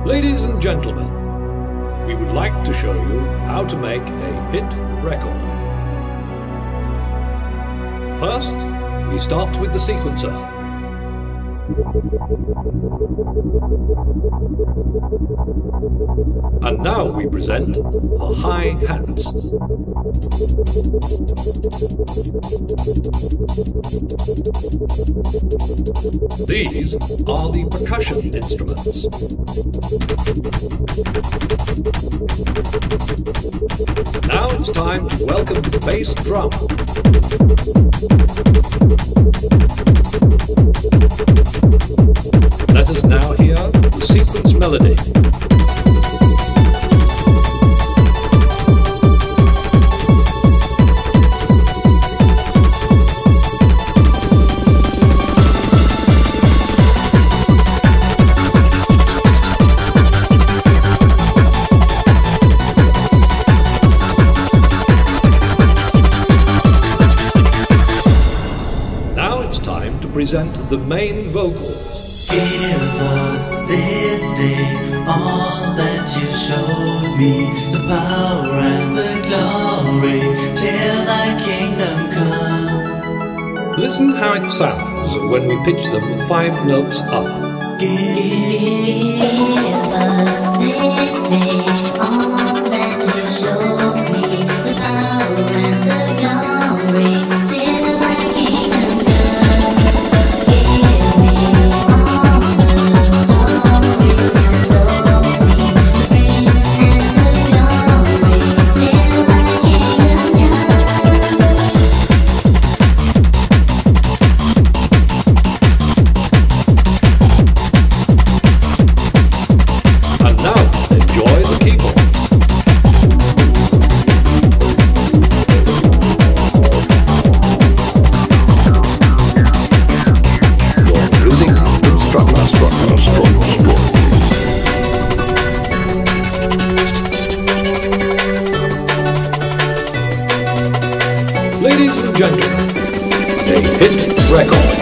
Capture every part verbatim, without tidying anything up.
Ladies and gentlemen, we would like to show you how to make a hit record. First, we start with the sequencer. And now we present our hi-hats. These are the percussion instruments. Now it's time to welcome the bass drum. Let us now hear the sequence melody. Now it's time to present the main vocals. Give us this day all that you showed me, the power and the glory, till thy kingdom come. Listen how it sounds when we pitch them five notes up. Give us this day all that you showed me, the power and the glory, till thy kingdom come. Give me all the stories you told me, the fame and the glory, till thy kingdom come. And now, enjoy the keyboard. You're using Instructor. Instructor. Instructor. Ladies and gentlemen, a hit record.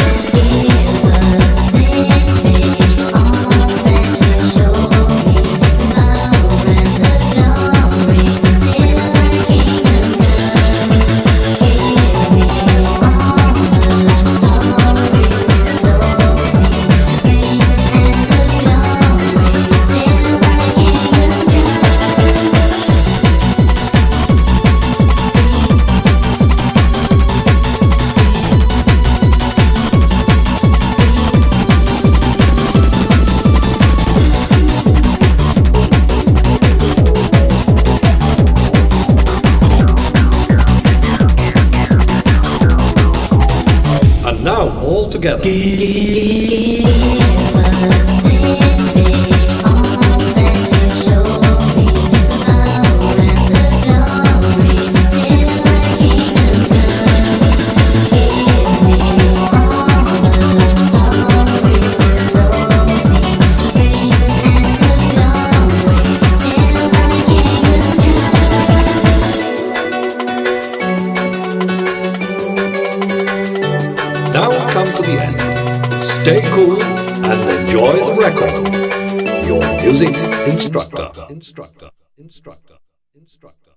And now, all together. Give us this day all that you showed me, the power and the glory, till thy kingdom come. Give me all the stories you told me, the fame and the glory, till thy kingdom come. Now we come to the end. Stay cool and enjoy the record. Your music instructor. Instructor. Instructor. Instructor.